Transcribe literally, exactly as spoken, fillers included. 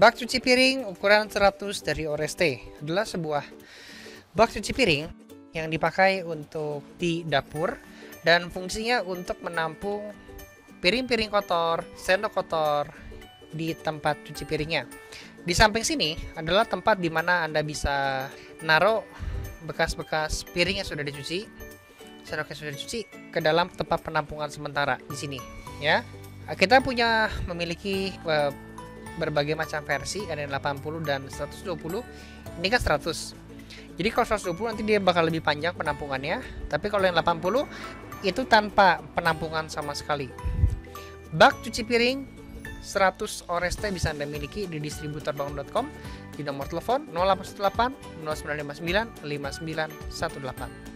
Bak cuci piring ukuran seratus dari Oreste adalah sebuah bak cuci piring yang dipakai untuk di dapur dan fungsinya untuk menampung piring-piring kotor, sendok kotor di tempat cuci piringnya. Di samping sini adalah tempat di mana Anda bisa naruh bekas-bekas piring yang sudah dicuci, sendok yang sudah dicuci ke dalam tempat penampungan sementara di sini, ya. Kita punya memiliki uh, berbagai macam versi, ada yang delapan puluh dan seratus dua puluh. Ini kan seratus. Jadi kalau seratus dua puluh nanti dia bakal lebih panjang penampungannya, tapi kalau yang delapan puluh itu tanpa penampungan sama sekali. Bak cuci piring seratus Oreste bisa Anda miliki di distributor bangun dot com di nomor telepon nol delapan satu delapan nol sembilan lima sembilan lima sembilan satu delapan.